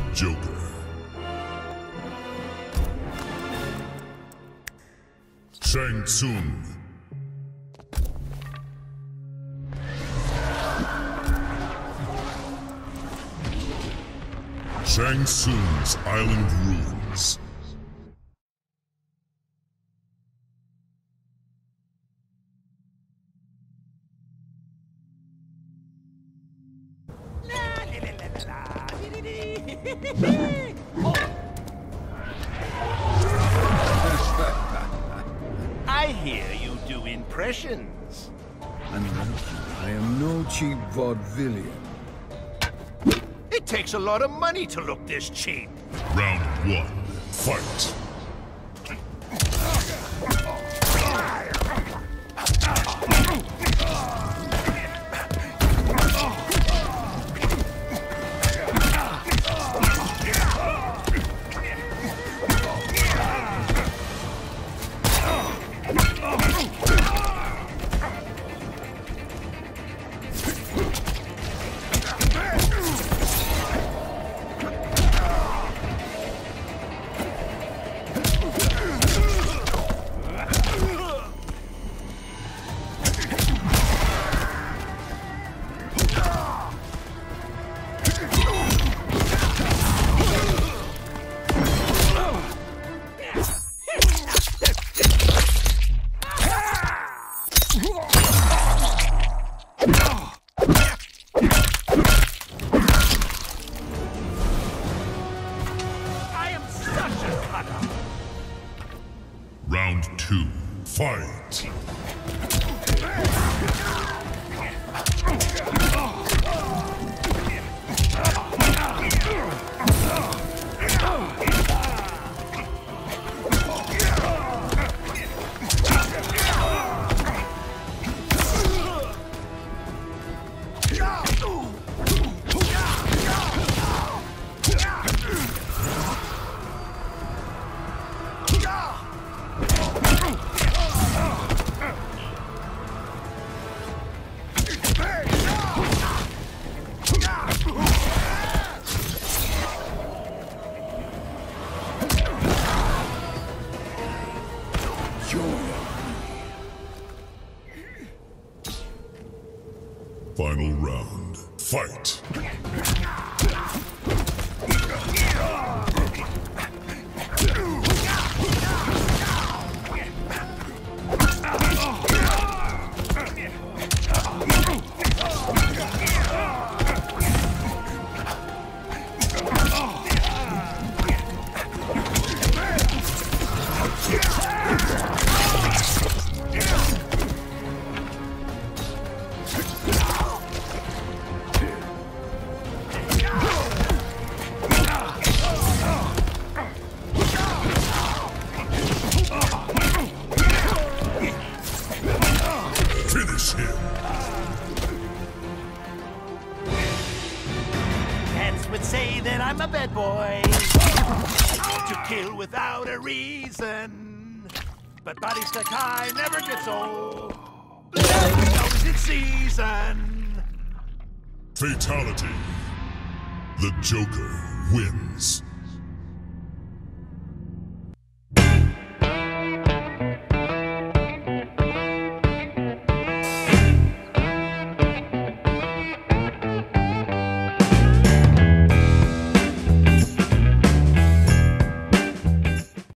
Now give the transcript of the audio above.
Joker. Shang Tsung. Shang Tsung's Island Ruins. I hear you do impressions. I am no cheap vaudevillian. It takes a lot of money to look this cheap. Round 1. Fight. Round 2. Fight! Final round. Fight! Finish him! Cats would say that I'm a bad boy. I want to kill without a reason. But body stuck high never gets old. Blood goes in season. Fatality. The Joker wins.